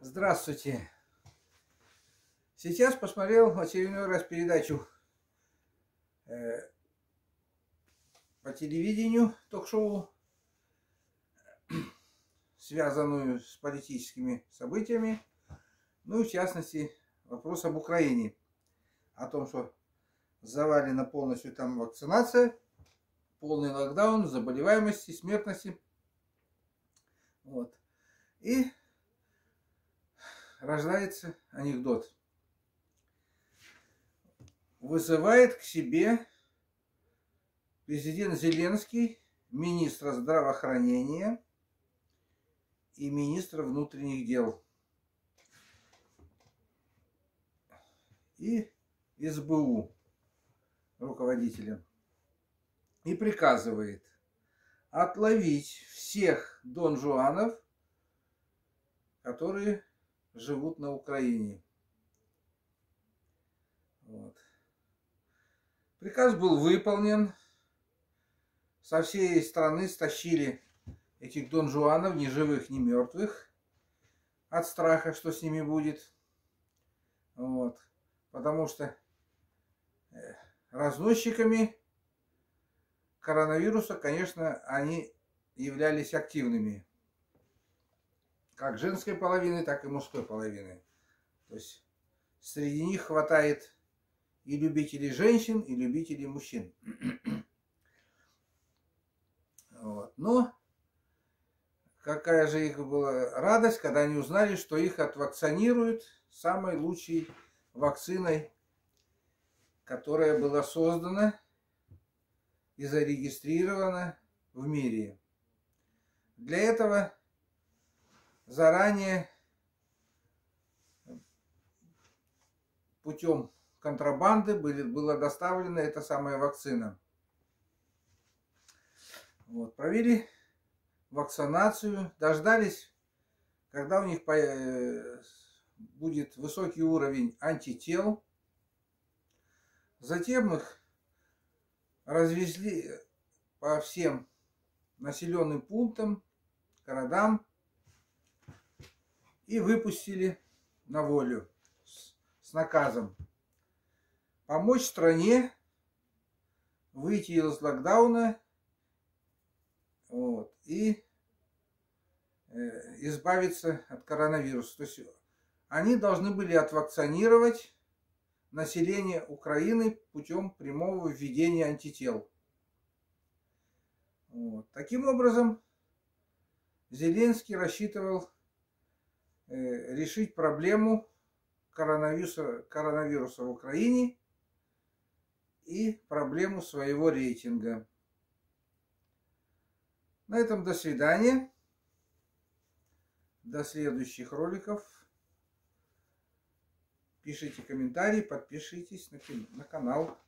Здравствуйте. Сейчас посмотрел очередной раз передачу по телевидению, ток-шоу, связанную с политическими событиями. Ну, в частности, вопрос об Украине. О том, что завалена полностью там вакцинация, полный локдаун, заболеваемости, смертности. Вот. И рождается анекдот. Вызывает к себе президент Зеленский министра здравоохранения и министра внутренних дел и СБУ руководителя и приказывает отловить всех дон-жуанов, которые живут на Украине. Вот. Приказ был выполнен. Со всей страны стащили этих дон-жуанов, ни живых, ни мертвых, от страха, что с ними будет. Вот. Потому что разносчиками коронавируса, конечно, они являлись активными. Как женской половины, так и мужской половины. То есть среди них хватает и любителей женщин, и любителей мужчин. Вот. Но какая же их была радость, когда они узнали, что их отвакцинируют самой лучшей вакциной, которая была создана и зарегистрирована в мире. Для этого заранее путем контрабанды была доставлена эта самая вакцина. Вот, провели вакцинацию, дождались, когда у них будет высокий уровень антител. Затем их развезли по всем населенным пунктам, городам и выпустили на волю с наказом помочь стране выйти из локдауна, вот, и избавиться от коронавируса. То есть они должны были отвакцинировать население Украины путем прямого введения антител. Вот. Таким образом, Зеленский рассчитывал решить проблему коронавируса в Украине и проблему своего рейтинга. На этом до свидания. До следующих роликов. Пишите комментарии, подпишитесь на канал.